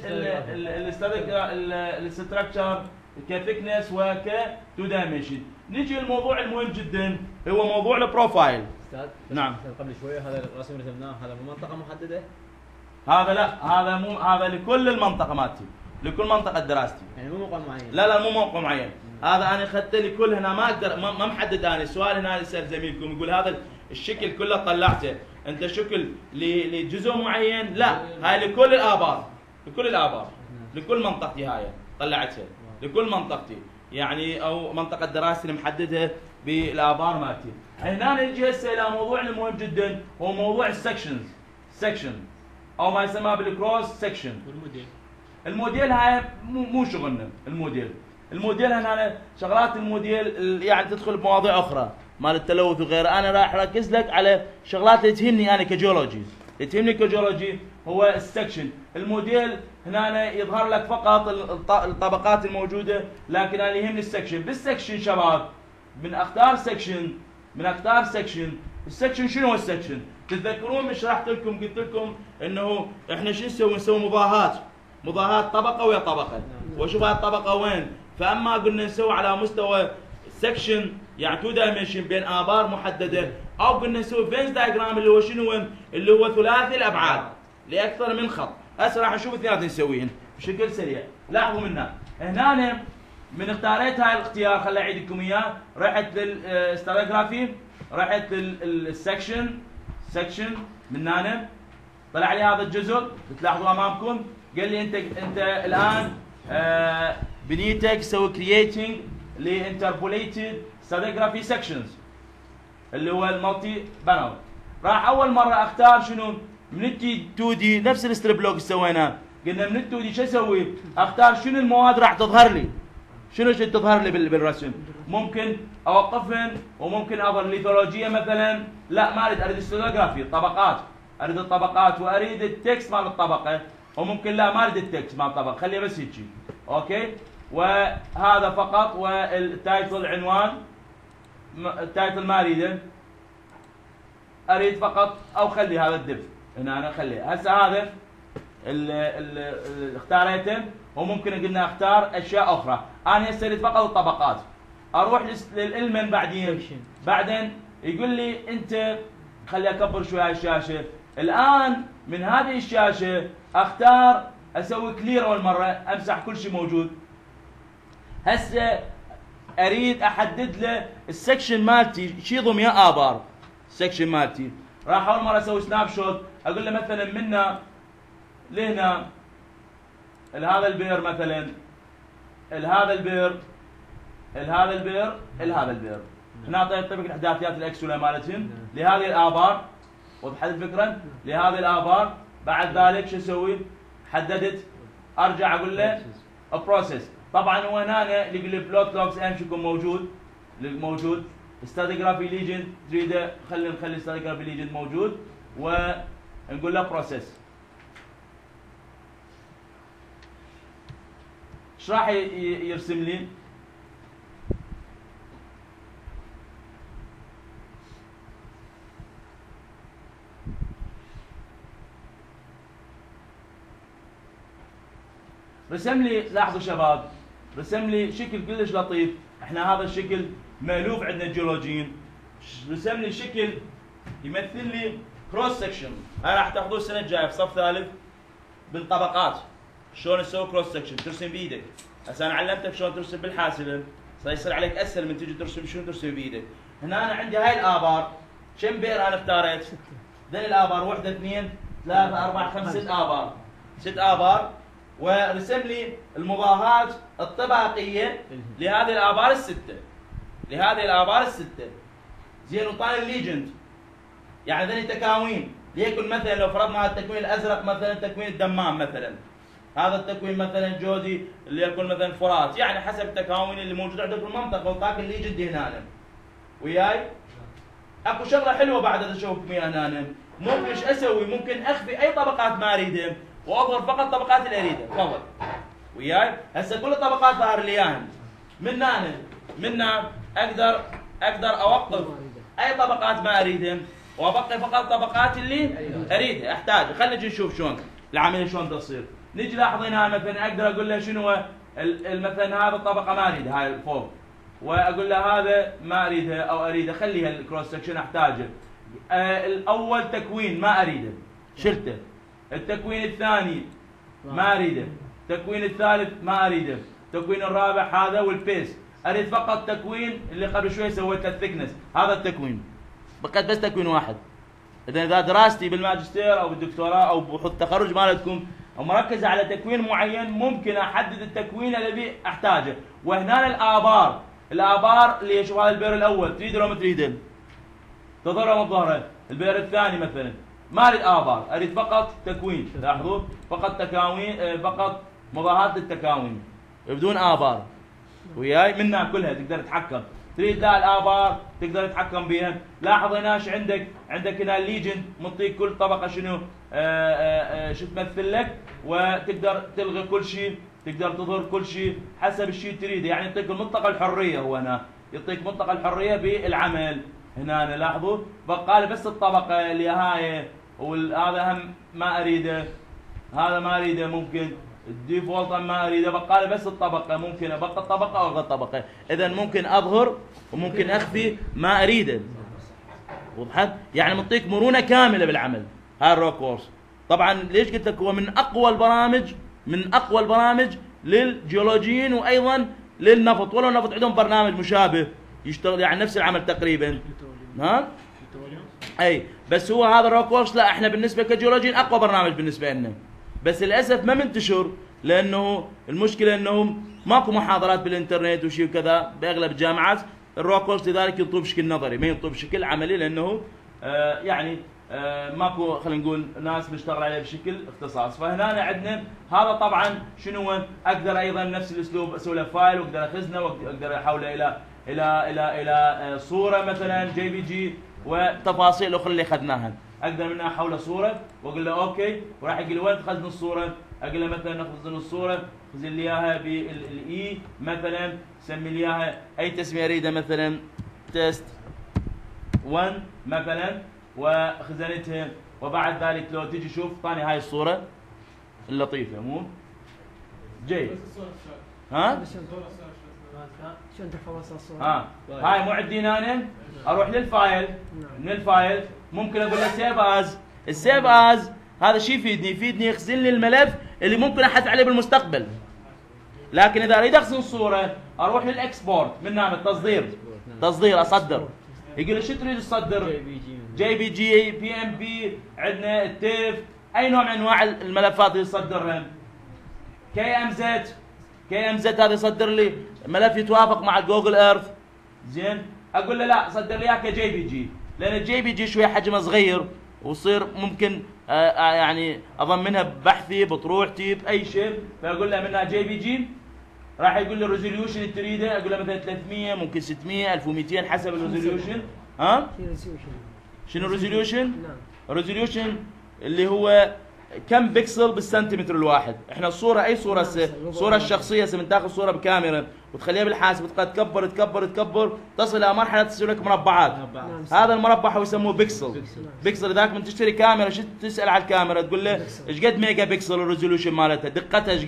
الاستراكشر كثيكنس وك تو دايمنشن. نجي للموضوع المهم جدا هو موضوع البروفايل. استاذ نعم قبل شويه هذا الرسم اللي رسمناه هذا مو منطقه محدده؟ هذا لا، هذا مو هذا لكل المنطقه مالتي، لكل منطقه دراستي. يعني مو موقع معين؟ لا لا مو موقع معين، هذا انا اخذت لي كل هنا ما اقدر ما, ما محدد انا. السؤال هنا يسال زميلكم يقول هذا الشكل كله طلعته، انت شكل لجزء معين؟ لا، هاي لكل الابار، لكل الابار، لكل منطقتي هاي طلعتها، لكل منطقتي يعني او منطقه دراستي اللي محددها بالابار مالتي. هنا نجي هسه الى موضوع المهم جدا هو موضوع السكشنز، سكشن او ما يسمى بالكروس سكشن. والموديل الموديل هاي مو مو شغلنا، الموديل الموديل هنا شغلات الموديل يعني تدخل بمواضيع اخرى مال التلوث وغيره. انا راح اركز لك على شغلات اللي تهمني انا كجيولوجي، اللي تهمني كجيولوجي هو السكشن. الموديل هنا يظهر لك فقط الطبقات الموجوده، لكن انا يهمني السكشن. بالسكشن شباب من اختار سكشن، من اختار سكشن. السكشن شنو هو السكشن؟ تتذكرون من شرحت لكم قلت لكم انه احنا شو نسوي؟ نسوي مضاهات، مضاهات طبقه ويا طبقه، واشوف هاي الطبقه وين. فاما قلنا نسوي على مستوى سكشن يعني تو دايمنشن بين ابار محدده، او قلنا نسوي فينز دايجرام اللي هو شنو؟ اللي هو ثلاثي الابعاد لاكثر من خط. هسه راح نشوف اثنيناتهم نسويهن بشكل سريع. لاحظوا منا هنا من اختاريت هاي الاختيار، خلي اعيد لكم اياه. رحت للستراتيجرافي، رحت للسكشن، سكشن من هنا طلع لي هذا الجزء بتلاحظوا امامكم. قال لي انت انت الان آه بنيتك تسوي كرييتنج لانتربوليتد ستراتيجرافي سكشنز اللي هو المالتي بانل. راح اول مره اختار شنو؟ من التي تو دي نفس الستريب لوج سويناه. قلنا من التو دي شو اسوي؟ اختار شنو المواد راح تظهر لي، شنو شو تظهر لي بالرسم. ممكن اوقفهن وممكن اظهر ليثولوجيه مثلا، لا ما اريد، اريد الستراتيجرافي الطبقات، اريد الطبقات واريد التكست مال الطبقه، وممكن لا ما اريد التكست مال الطبقه خليه بس هيك. اوكي، وهذا فقط. والتايتل عنوان، التايتل ما اريده، اريد فقط او خلي هذا الدف هنا انا خليه. هسه هذا اللي اختاريته، وممكن قلنا اختار اشياء اخرى. انا هسه اريد فقط الطبقات. اروح للالمن بعدين، بعدين يقول لي انت خلي اكبر شوي هاي الشاشه. الان من هذه الشاشه اختار اسوي كلير اول مره، امسح كل شيء موجود. هسه اريد احدد له السكشن مالتي شي يضم يا ابار. السكشن مالتي راح اول مره اسوي سناب شوت، اقول له مثلا منا لهنا لهذا البير مثلا، لهذا البير، لهذا البير، لهذا البير. هنا طبق الاحداثيات الاكسولا مالتهم لهذه الابار. وضحت الفكره؟ لهذه الابار. بعد ذلك شو اسوي؟ حددت، ارجع اقول له بروسيس. طبعا هو هنا اللي يقول لي بلوت لوكس اهم شيء يكون موجود، موجود. ستراتيجرافي ليجند تريده، خلينا نخلي ستراتيجرافي ليجند موجود ونقول له بروسيس. ايش راح يرسم لي؟ رسم لي، لاحظوا شباب، رسم لي شكل كلش لطيف. احنا هذا الشكل مألوف عندنا الجيولوجيين. رسم لي شكل يمثل لي كروس سكشن. هاي راح تاخذوه السنه الجايه في صف ثالث بالطبقات. شلون تسوي كروس سكشن، ترسم بايدك. هسه انا علمتك شلون ترسم بالحاسبه، سيصير عليك اسهل من تجي ترسم شنو ترسم بايدك. هنا انا عندي هاي الابار، كم بئر انا اختاريت؟ ذني الابار واحده اثنين ثلاثه اربعه خمس ست ابار. ست ابار، ورسم لي المضاهاة الطبقية لهذه الآبار الستة. لهذه الآبار الستة. زين، وطاني الليجند. يعني ذني تكاوين، ليكن مثلا لو فرضنا هذا التكوين الأزرق مثلا تكوين الدمام مثلا. هذا التكوين مثلا جودي اللي يكون مثلا فرات، يعني حسب التكاوين اللي موجودة عندك في المنطقة، وطاك الليجند هنا. وياي؟ اكو شغلة حلوة بعد اذا اشوفكم اياها هنا. ممكن ايش اسوي؟ ممكن اخفي اي طبقات ما اريدها واظهر فقط طبقات اللي اريدها، تفضل. وياي؟ هسه كل الطبقات ظاهر لي اياها. من هنا من هنا اقدر اقدر اوقف اي طبقات ما اريدها وابقي فقط طبقات اللي اريدها، احتاج. خلينا نجي نشوف شلون العملية شلون تصير. نجي لاحظ هنا مثلا اقدر اقول له شنو مثلا هذا الطبقة ما اريدها، هاي الفوق. واقول له هذا ما اريدها او اريده، خليها الكروس سكشن احتاجه. آه الاول تكوين ما اريده، شلته. التكوين الثاني ما اريده. التكوين الثالث ما اريده. التكوين الرابع هذا والبيس، اريد فقط تكوين اللي قبل شوي سويت له الثكنس، هذا التكوين. بقيت بس تكوين واحد. اذا اذا دراستي بالماجستير او بالدكتوراه او بحوث التخرج مالتكم ومركزه على تكوين معين، ممكن احدد التكوين الذي احتاجه. وهنا الابار، الابار اللي شوف هذا البئر الاول تريده لو ما تريده؟ تظهر او ما تظهر؟ البئر الثاني مثلا ما اريد ابار، اريد فقط تكوين، لاحظوا؟ فقط تكاوين، فقط مضاهاة للتكاوين بدون ابار. وياي؟ منها كلها تقدر تتحكم. تريد لا الابار تقدر تتحكم بها. لاحظ هنا ايش عندك؟ عندك هنا الليجند منطيك كل طبقه شنو آآ آآ شو تمثل لك، وتقدر تلغي كل شيء، تقدر تظهر كل شيء حسب الشيء تريده. يعني يعطيك المنطقه الحريه، هو هنا يعطيك منطقه الحريه بالعمل. هنا لاحظوا بقى بس الطبقه اللي هاي، وهذا هم ما اريده، هذا ما اريده، ممكن الديفولت ما اريده، بقى بس الطبقه، ممكن ابقى الطبقه او الغي الطبقه. اذا ممكن اظهر وممكن اخفي ما اريده. وضحت؟ يعني منطيك مرونه كامله بالعمل. هاي الرو كورس طبعا ليش قلت لك هو من اقوى البرامج، من اقوى البرامج للجيولوجيين وايضا للنفط. ولو النفط عندهم برنامج مشابه يشتغل يعني نفس العمل تقريبا. ها؟ اي بس هو هذا الرو كورس لا، احنا بالنسبه كجيولوجيين اقوى برنامج بالنسبه لنا. بس للاسف ما منتشر، لانه المشكله انه ماكو محاضرات بالانترنت وشيء وكذا باغلب الجامعات. الرو كورس لذلك ينطوه بشكل نظري، ما ينطوه بشكل عملي، لانه آه يعني آه ماكو خلينا نقول ناس بيشتغل عليه بشكل اختصاص. فهنا عندنا هذا طبعا شنو اقدر ايضا نفس الاسلوب اسوي له فايل واقدر اخزنه واقدر احوله الى الى الى الى صوره مثلا جي بي جي وتفاصيل اخرى اللي اخذناها. اقدر منها احولها صوره واقول له اوكي، وراح يقول لي وين تخزن الصوره؟ اقول له مثلا نخزن الصوره، خزن لي اياها بالاي مثلا، سمي لي اياها اي تسميه اريدها، مثلا تيست واحد مثلا، وخزنتها. وبعد ذلك لو تجي شوف طاني هاي الصوره اللطيفه، مو جيد؟ ها؟ شلون تحفظ الصورة؟ ها هاي مو عندي انا، اروح للفايل، من الفايل ممكن اقول له سيف از. السيف از هذا شيء يفيدني، يفيدني يخزن لي الملف اللي ممكن احث عليه بالمستقبل. لكن اذا اريد اخزن الصوره اروح للاكسبورت، من هنا التصدير، تصدير اصدر. يقول لي شو تريد تصدر؟ جي بي جي، بي ام بي، عندنا التيف، اي نوع من انواع الملفات اللي يصدرها. كي ام زد، كي ام زد هذا يصدر لي ملف يتوافق مع جوجل ايرث. زين؟ اقول له لا صدر لي اياه كجي بي جي، لان الجي بي جي شويه حجمه صغير ويصير ممكن آآ آآ يعني اضمنها ببحثي بطروحتي باي شيء. فاقول له منها جي بي جي، راح يقول لي الريزوليوشن اللي تريده، اقول له مثلا ثلاثمية، ممكن ستمية، ألف ومئتين حسب الريزوليوشن. ها؟ شنو الريزوليوشن؟ نعم. الريزوليوشن اللي هو كم بكسل بالسنتيمتر الواحد. احنا الصوره اي صوره هسه، صوره الشخصيه هسه من تاخذ صوره بكاميرا وتخليها بالحاسب تقعد تكبر تكبر تكبر تصل الى مرحله تسوي لك مربعات. نعم. هذا المربع هو يسموه بكسل. بكسل ذاك من تشتري كاميرا شو تسال على الكاميرا تقول له ايش قد ميجا بكسل الريزولوشن مالتها، دقتها ايش قد،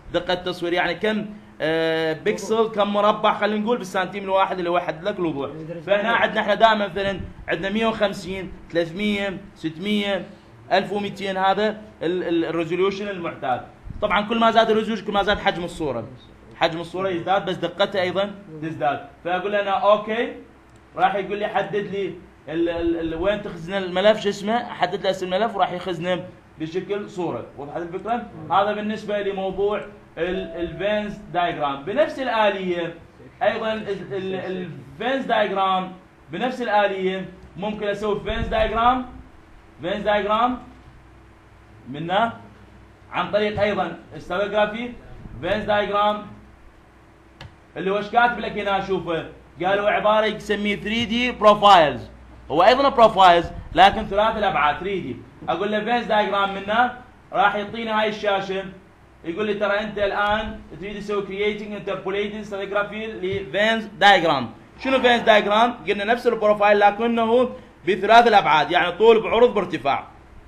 دقه التصوير، يعني كم آه بكسل كم مربع خلينا نقول بالسنتيم الواحد اللي هو يحدد لك الوضوح. فهنا عندنا احنا دائما مثلا عندنا مئة وخمسين ثلاثمئة ستمئة ألف ومئتين، هذا الريزوليوشن المعتاد. طبعا كل ما زاد الريزوليوشن كل ما زاد حجم الصوره، حجم الصوره يزداد بس دقتها ايضا تزداد. فاقول انا اوكي، راح يقول لي حدد لي ال ال ال وين تخزن الملف، شو اسمه، احدد له اسم الملف وراح يخزنه بشكل صوره. وضحت الفكره؟ هذا بالنسبه لموضوع الفينز دايجرام. بنفس الاليه ايضا الفينز دايجرام بنفس الاليه ممكن اسوي فينز دايجرام فينز دايجرام منه عن طريق ايضا هيستوغرافي. فينز دايجرام اللي هو ايش كاتب لك هنا، اشوفه قالوا عباره يسميه ثري دي بروفايلز، هو ايضا بروفايلز لكن ثلاث الابعاد ثري دي. اقول له فينز دايجرام منه راح يعطيني هاي الشاشه، يقول لي ترى انت الان تريد تسوي كرييتنج انتربوليتنج ستاتيغرافي لفينز دايجرام. شنو فينز دايجرام؟ قلنا نفس البروفايل لكنه بثلاث الابعاد، يعني طول بعرض بارتفاع.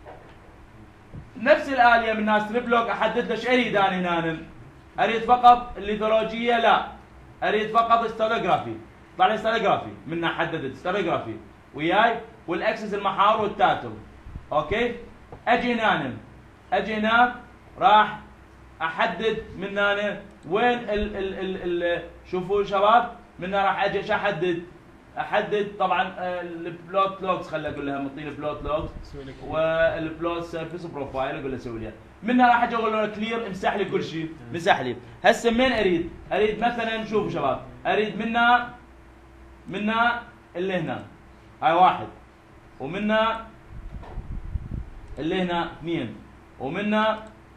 نفس الاليه من ناس تريبلوك احدد له ايش اريد انا هنا. اريد فقط الليثولوجيه؟ لا، اريد فقط ستاتيغرافي. طلع لي ستاتيغرافي منها حددت ستاتيغرافي وياي والاكسس المحار والتاتل. اوكي، اجي هنا اجي هنا راح احدد من هنا وين ال ال ال ال شوفوا شباب، من هنا راح اجي ايش احدد؟ احدد طبعا البلوت لوجز، خليني اقول لها مطيني بلوت لوجز والبلوت سيرفيس بروفايل، اقول له سوي لي من هنا راح اجي اقول له كلير امسح لي كل شيء، مسح لي. هسه من اريد؟ اريد مثلا شوفوا شباب، اريد منها منها اللي هنا هاي واحد، ومنها اللي هنا اثنين، ومنها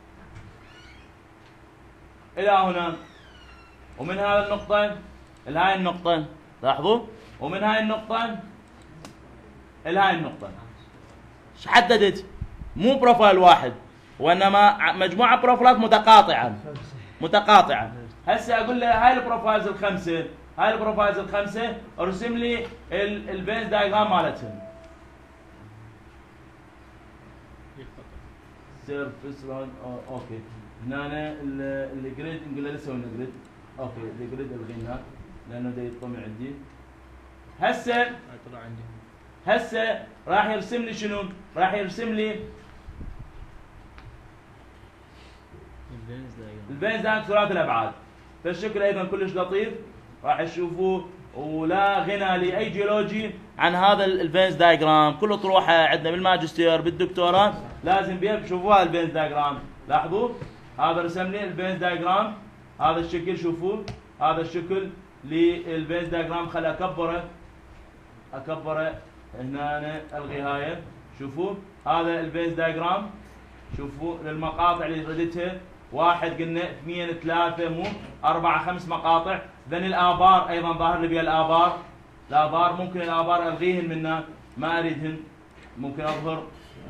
الى هنا، ومن هذه النقطة الى هاي النقطة، لاحظوا، ومن هاي النقطة الى هاي النقطة. ايش حددت؟ مو بروفايل واحد وانما مجموعة بروفايلات متقاطعة متقاطعة. هسه اقول له هاي البروفايلز الخمسة، هاي البروفايلز الخمسة ارسم لي الفينز دايجرام مالتهم. سيرفيس اوكي، هنا الجريد نقول له لسه وين الجريد؟ اوكي الجريد الغيناه لانه دا يطمع عندي. هسه طلع عندي هسه راح يرسم لي شنو؟ راح يرسم لي الفينز دايجرام ثلاث الابعاد. فالشكل ايضا كلش لطيف راح تشوفوه، ولا غنى لاي جيولوجي عن هذا الفينز دايجرام. كل طروحه عندنا بالماجستير بالدكتوراه لازم بيها شوفوها الفينز دايجرام. لاحظوا هذا رسم لي الفينز دايجرام، هذا الشكل شوفوه، هذا الشكل للفينز دايجرام. خلي اكبره اكبره هنا الغي هاي، شوفوا هذا الفينز دايجرام، شوفوا للمقاطع اللي ردتها واحد قلنا اثنين ثلاثة مو أربعة خمس مقاطع. ذن الآبار أيضا ظاهر لي بها الآبار، الآبار ممكن الآبار ألغيهن منها ما أريدهن، ممكن أظهر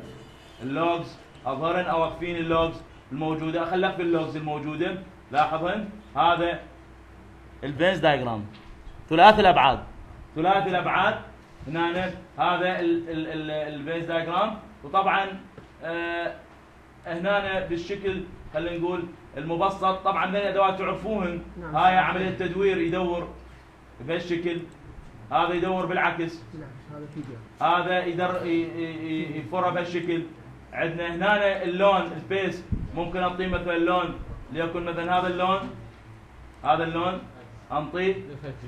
اللوجز أظهرن أو أخفين اللوجز الموجودة، أخلي أخفي اللوجز الموجودة. لاحظن هذا الفينز دايجرام ثلاث الأبعاد، ثلاث الأبعاد هنا هذا الفينز دايجرام. وطبعا آه هنا بالشكل خلينا نقول المبسط، طبعا ذي الادوات تعرفوهن. نعم. هاي عمليه تدوير، يدور بهالشكل، هذا يدور بالعكس، نعم. هذا فيديو، هذا يدر يفرها بهالشكل. عندنا هنا اللون الفيس، ممكن اعطيه مثلا اللون ليكن مثلا هذا اللون، هذا اللون انطيه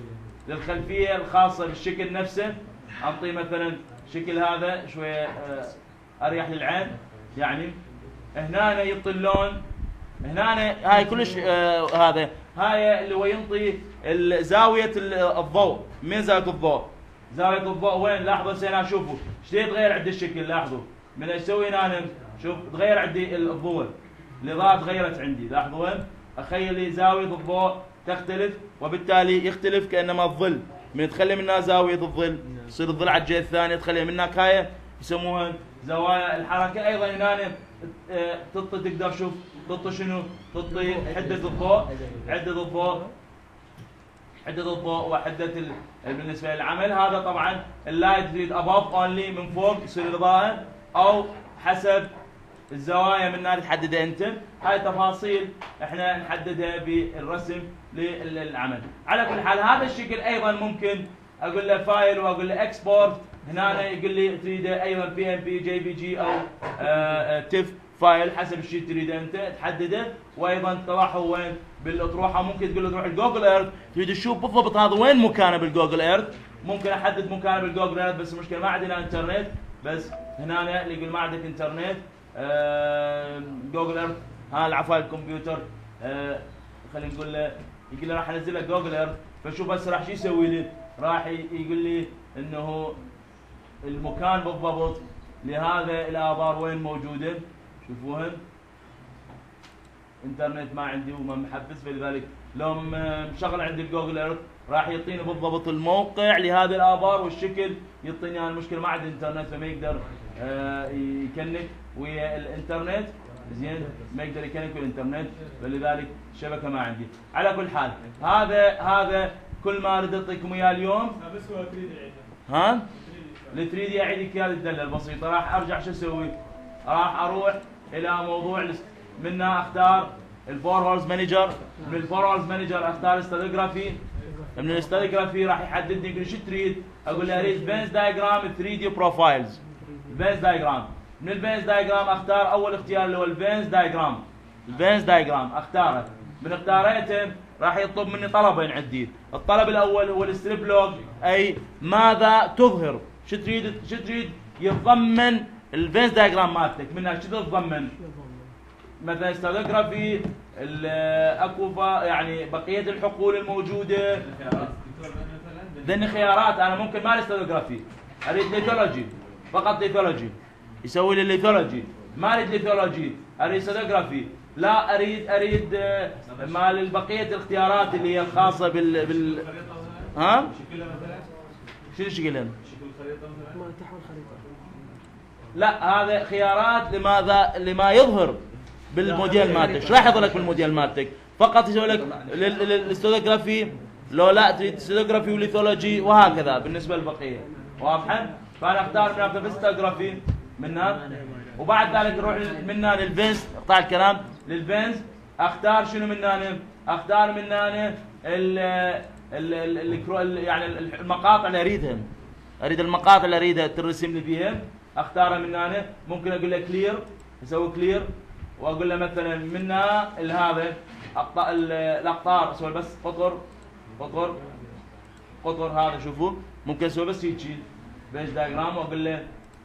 للخلفيه الخاصه بالشكل نفسه، انطيه مثلا شكل هذا شويه اريح للعين. يعني هنا يعطي اللون، هنا هاي كلش آه هذا هاي اللي هو ينطي زاويه الضوء. من زاويه الضوء؟ زاويه الضوء وين؟ لاحظوا هسه هنا شوفوا ايش يتغير عندي الشكل. لاحظوا من اسوي هنا شوف تغير عندي الضوء، الاضاءه تغيرت عندي. لاحظوا وين؟ اخيل لي زاويه الضوء تختلف، وبالتالي يختلف كانما الظل من تخلي منها زاويه الظل يصير الظل على الجهه الثانيه، تخلي منها هاي يسموها زوايا الحركه. ايضا هنا تطي تقدر شوف تطي شنو؟ تطي حده الضوء، عده الضوء، حده الضوء وحده بالنسبه للعمل. هذا طبعا اللايت تريد اباف اونلي من فوق يصير الاضاءه، او حسب الزوايا من هنا تحددها انت. هاي تفاصيل احنا نحددها بالرسم للعمل. على كل حال هذا الشكل ايضا ممكن اقول له فايل واقول له اكسبورت، هنا يقول لي تريده ايضا بي ام بي جي بي جي او تيف فايل حسب الشيء تريده انت تحدده. وايضا تطلعه وين بالاطروحه، ممكن تقول له تروح الجوجل ايرث تريد تشوف بالضبط هذا وين مكانه بالجوجل ايرث، ممكن احدد مكانه بالجوجل ايرث، بس المشكله ما عندنا انترنت. بس هنا اللي يقول ما عندك انترنت آه جوجل ايرث ها العفاء الكمبيوتر آه خلينا نقول له يقول لي راح انزل لك جوجل ايرث، فشوف بس راح شو يسوي لي؟ راح يقول لي انه المكان بالضبط لهذا الابار وين موجوده. شوفوهن انترنت ما عندي وما محفز، فلذلك لو مشغل عندي الجوجل ايرث راح يعطيني بالضبط الموقع لهذه الابار والشكل يعطيني. انا المشكله ما عندي انترنت فما يقدر آه يكنك ويا الانترنت، زين ما يقدر يكنك ويا الانترنت، فلذلك الشبكه ما عندي. على كل حال هذا هذا كل ما اريد اعطيكم اياه اليوم. بس هو ثري دي ها ال ثري دي اعيد لك اياها الداله البسيطه. راح ارجع شو اسوي؟ راح اروح الى موضوع منها اختار الفور هولز مانجر، من الفور هولز مانجر اختار ستادوغرافي، من الستادوغرافي راح يحدد لي يقول شو تريد؟ اقول له اريد بينز دايجرام ثري دي بروفايلز، البينز دايجرام. من البينز دايجرام اختار اول اختيار اللي هو البينز دايجرام، البينز دايجرام اختاره. من اختاريته راح يطلب مني طلبين عندي. الطلب الاول هو الستريب لوج، اي ماذا تظهر؟ شو تريد شو تريد يتضمن البينز دايجرام مالتك؟ منها شو تتضمن؟ مثلا ستادوغرافي اكو يعني بقيه الحقول الموجوده. ذني خيارات انا ممكن ما ستادوغرافي، اريد ليثولوجي فقط، ليثولوجي يسوي لي ليثولوجي، ما اريد ليثولوجي اريد ستادوغرافي، لا اريد اريد مال بقيه الاختيارات اللي هي الخاصه بال بال ها؟ شنو شكلها؟ ما تحول خريطه. لا هذا خيارات لماذا لما يظهر بالموديل مالتك. ايش راح يظهر لك بالموديل مالتك؟ فقط يسوي لك الاستودوغرافي، لو لا تريد استودوغرافي وليثولوجي وهكذا بالنسبه للبقيه. واضحه؟ فانا اختار من هذا الاستودوغرافي منها، وبعد ذلك نروح منها للفينز، اقطع الكلام للفينز. اختار شنو من هنا؟ اختار من هنا ال ال يعني المقاطع اللي اريدها، اريد المقاطع اللي اريدها ترسم لي فيها، اختارها من هنا. ممكن اقول له كلير، اسوي كلير واقول له مثلا منها هذا الاقطار اسوي بس قطر قطر قطر هذا. شوفوا ممكن اسوي بس هيك بيج دايجرام واقول له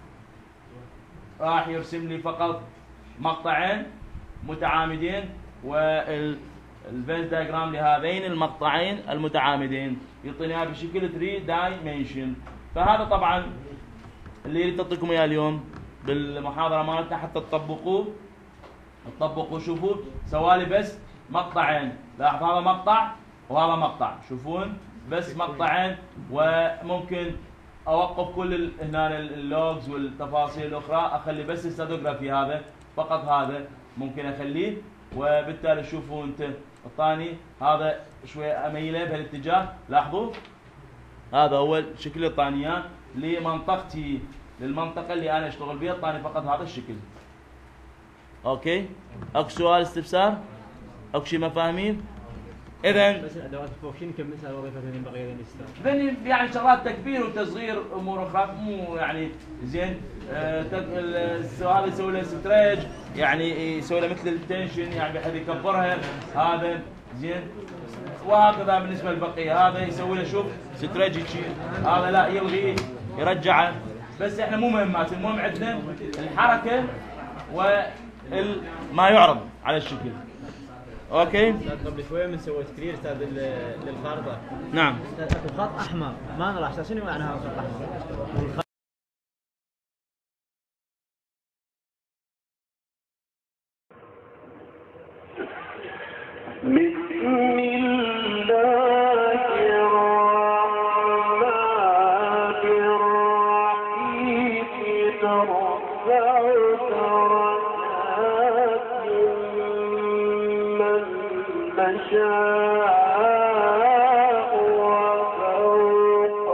راح يرسم لي فقط مقطعين متعامدين، والبيج دايجرام لهذين المقطعين المتعامدين يعطيني اياها بشكل ثري دايمنشن. فهذا طبعا اللي يريد اعطيكم اياه اليوم بالمحاضره مالتنا حتى تطبقوه تطبقوا. شوفوا سوالي بس مقطعين، لاحظ هذا مقطع وهذا مقطع، شوفون بس مقطعين، وممكن اوقف كل هنا اللوجز والتفاصيل الاخرى، اخلي بس الستادوغرافي هذا فقط، هذا ممكن اخليه. وبالتالي شوفوا انت الثاني هذا شوي اميله بهالاتجاه، لاحظوا هذا هو شكل الثانيه لمنطقتي، للمنطقه اللي انا اشتغل بها الثاني فقط هذا الشكل. اوكي اكو سؤال استفسار؟ اكو شيء ما فاهمين؟ اذا بس الادوات الفوكشن كم مثلا وظيفه ثانيه بقيه للستاف؟ ذني يعني شغلات تكبير وتصغير امور اخرى مو يعني زين. آه هذا يسوي له ستريج، يعني يسوي له مثل التنشن يعني بحيث يكبرها هذا زين، وهكذا بالنسبه للبقيه. هذا يسوي له شوف ستريج يشيل، هذا لا يلغي يرجعه. بس احنا مو مهمات، المهم عندنا الحركه وما يعرض على الشكل. اوكي استاذ قبل شويه من سويت كلير استاذ للخارطه. نعم استاذ اكو خط احمر ما نراح شنو معنى هذا الخط الاحمر؟ بسم الله الرحمن الرحيم ترفع درجات من نشاء وفوق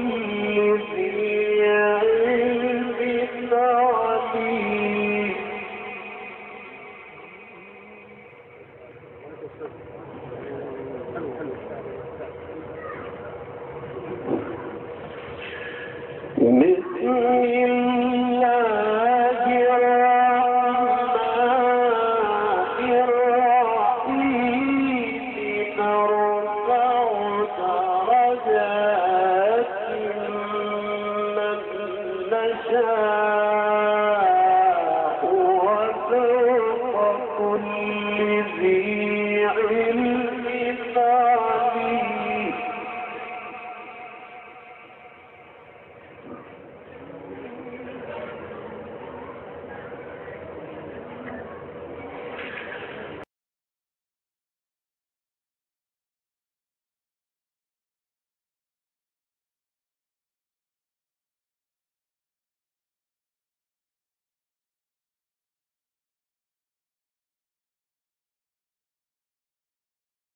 كل ذي علم عليم. درجات من نشاء